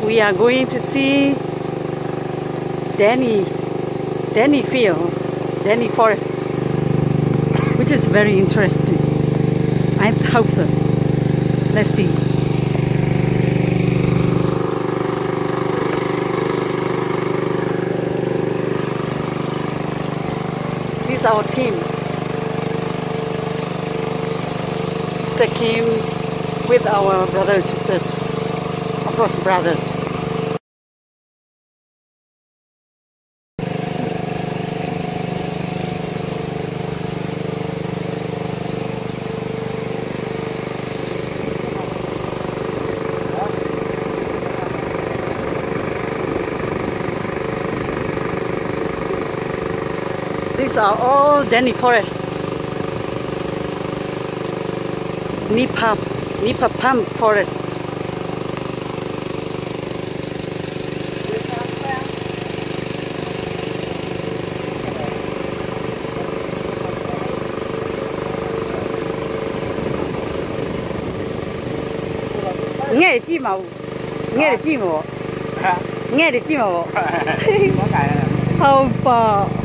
We are going to see Danny Field, Danny Forest, which is very interesting. I hope so. Let's see. This is our team. Mr. Kim with our brothers and sisters. Of course, brothers. These are all Danny Forest. Nipa Palm Forest. Nghe được chim màu, nghe được chim màu, nghe được chim màu. Không phải.